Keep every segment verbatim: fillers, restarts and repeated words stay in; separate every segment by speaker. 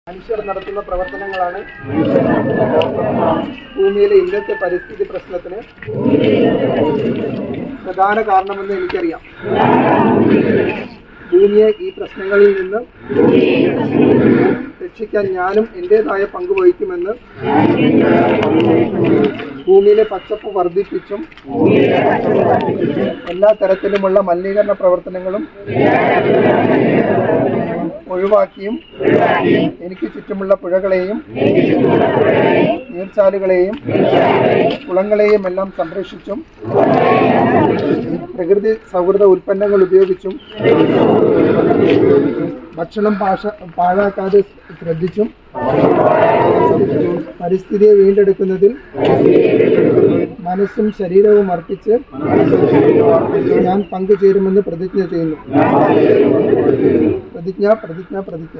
Speaker 1: മനുഷ്യർ നടത്തുന്ന പ്രവർത്തനങ്ങളാണ് ഭൂമിയിലെ ഇന്നത്തെ പരിസ്ഥിതി പ്രശ്നത്തിന് പ്രധാന കാരണമെന്ന് എനിക്കറിയാം. ഭൂമിയെ ഈ പ്രശ്നങ്ങളിൽ നിന്ന് രക്ഷിക്കാൻ ഞാനും എൻ്റെതായ പങ്ക് വഹിക്കുമെന്ന് ഭൂമിയിലെ പച്ചപ്പ് വർദ്ധിപ്പിച്ചും എല്ലാ തരത്തിലുമുള്ള മലിനീകരണ പ്രവർത്തനങ്ങളും ഒഴിവാക്കിയും എനിക്ക് ചുറ്റുമുള്ള പുഴകളെയും നീർച്ചാലുകളെയും കുളങ്ങളെയും എല്ലാം സംരക്ഷിച്ചും പ്രകൃതി സൗഹൃദ ഉൽപ്പന്നങ്ങൾ ഉപയോഗിച്ചും ഭക്ഷണം പാഷ പാഴാക്കാതെ ശ്രദ്ധിച്ചും പരിസ്ഥിതിയെ വീണ്ടെടുക്കുന്നതിൽ മനസ്സും ശരീരവും അർപ്പിച്ച് ഞാൻ പങ്കുചേരുമെന്ന് പ്രതിജ്ഞ ചെയ്യുന്നു. പ്രതിജ്ഞ പ്രതിജ്ഞ പ്രതിജ്ഞ.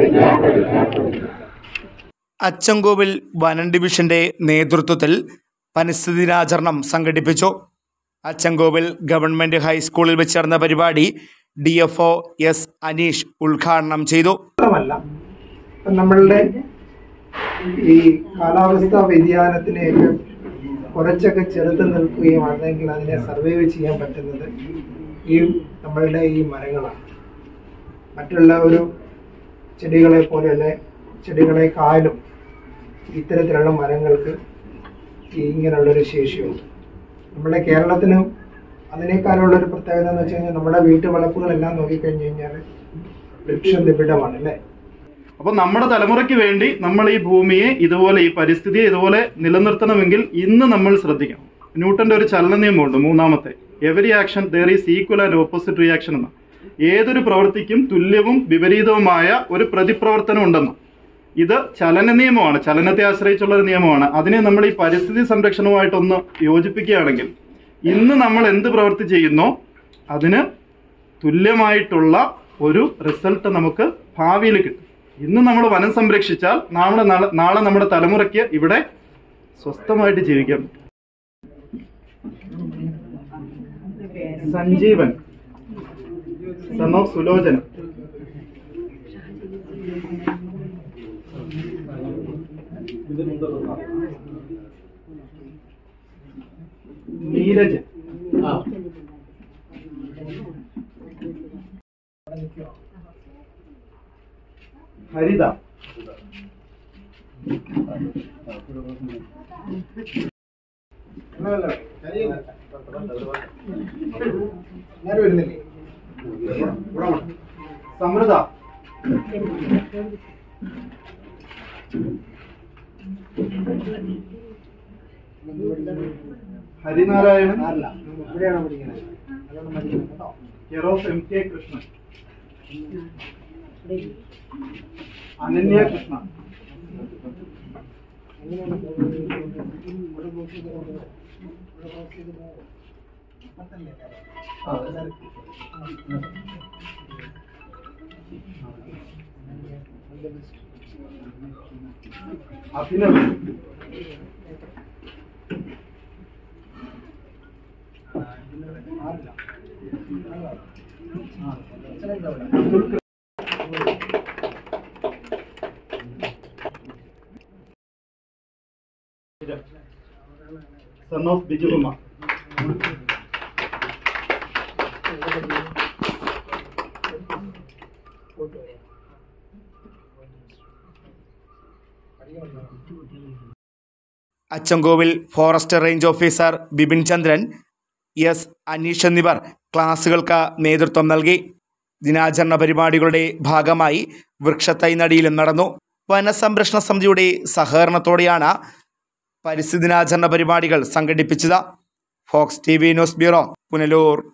Speaker 2: അച്ചൻകോവിൽ വനം ഡിവിഷന്റെ നേതൃത്വത്തിൽ പരിസ്ഥിതി ദിനാചരണം സംഘടിപ്പിച്ചു. അച്ചൻകോവിൽ ഗവൺമെന്റ് ഹൈസ്കൂളിൽ വെച്ച് നടന്ന പരിപാടി D F O S Aneesh ഉദ്ഘാടനം ചെയ്തു.
Speaker 1: നമ്മളുടെ ഈ കാലാവസ്ഥാ വ്യതിയാനത്തിനെ കുറച്ചൊക്കെ ചെറുത്ത് നിൽക്കുകയും അല്ലെങ്കിൽ അതിനെ സർവൈവ് ചെയ്യാൻ പറ്റുന്നത് ഈ നമ്മളുടെ ഈ മരങ്ങളാണ്. മറ്റുള്ള ഒരു ചെടികളെ പോലെയല്ല, ചെടികളെക്കാളും ഇത്തരത്തിലുള്ള മരങ്ങൾക്ക് ഇങ്ങനെയുള്ളൊരു ശേഷിയുണ്ട്. നമ്മുടെ കേരളത്തിന് അതിനേക്കാളുള്ളൊരു പ്രത്യേകത എന്ന് വെച്ച് കഴിഞ്ഞാൽ നമ്മുടെ വീട്ടുവളപ്പുകളെല്ലാം നോക്കിക്കഴിഞ്ഞ് കഴിഞ്ഞാൽ വൃക്ഷനിബിഡമാണ് അല്ലേ.
Speaker 3: അപ്പോൾ നമ്മുടെ തലമുറയ്ക്ക് വേണ്ടി നമ്മൾ ഈ ഭൂമിയെ ഇതുപോലെ, ഈ പരിസ്ഥിതിയെ ഇതുപോലെ നിലനിർത്തണമെങ്കിൽ ഇന്ന് നമ്മൾ ശ്രദ്ധിക്കണം. ന്യൂട്ടന്റെ ഒരു ചലന നിയമമുണ്ട്, മൂന്നാമത്തെ, every action there is equal and opposite reaction എന്ന. ഏതൊരു പ്രവൃത്തിക്കും തുല്യവും വിപരീതവുമായ ഒരു പ്രതിപ്രവർത്തനം ഉണ്ടെന്ന്. ഇത് ചലന നിയമമാണ്, ചലനത്തെ ആശ്രയിച്ചുള്ള ഒരു നിയമമാണ്. അതിനെ നമ്മൾ ഈ പരിസ്ഥിതി സംരക്ഷണവുമായിട്ടൊന്ന് യോജിപ്പിക്കുകയാണെങ്കിൽ ഇന്ന് നമ്മൾ എന്ത് പ്രവൃത്തി ചെയ്യുന്നോ അതിന് തുല്യമായിട്ടുള്ള ഒരു റിസൾട്ട് നമുക്ക് ഭാവിയിൽ കിട്ടും. ഇന്ന് നമ്മൾ വനം സംരക്ഷിച്ചാൽ നാളെ നാളെ നമ്മുടെ തലമുറയ്ക്ക് ഇവിടെ സ്വസ്ഥമായിട്ട് ജീവിക്കാം. Sanjeevan son of Sulochana. Neeraj. Haritha. Samriddha. Harinarayanan. Care of M K Krishnan. Ananya Krishna. Abhinav. Son of Bijukumar.
Speaker 2: Achankovil forest range officer Bipin Chandran, S Aneesh എന്നിവർ ക്ലാസുകൾക്ക് നേതൃത്വം നൽകി. ദിനാചരണ പരിപാടികളുടെ ഭാഗമായി വൃക്ഷത്തൈ നടീലും നടന്നു. വനസംരക്ഷണ സമിതിയുടെ സഹകരണത്തോടെയാണ് പരിസ്ഥിതി ദിനാചരണ പരിപാടികൾ സംഘടിപ്പിച്ചത്. Fox T V news bureau, Punalur.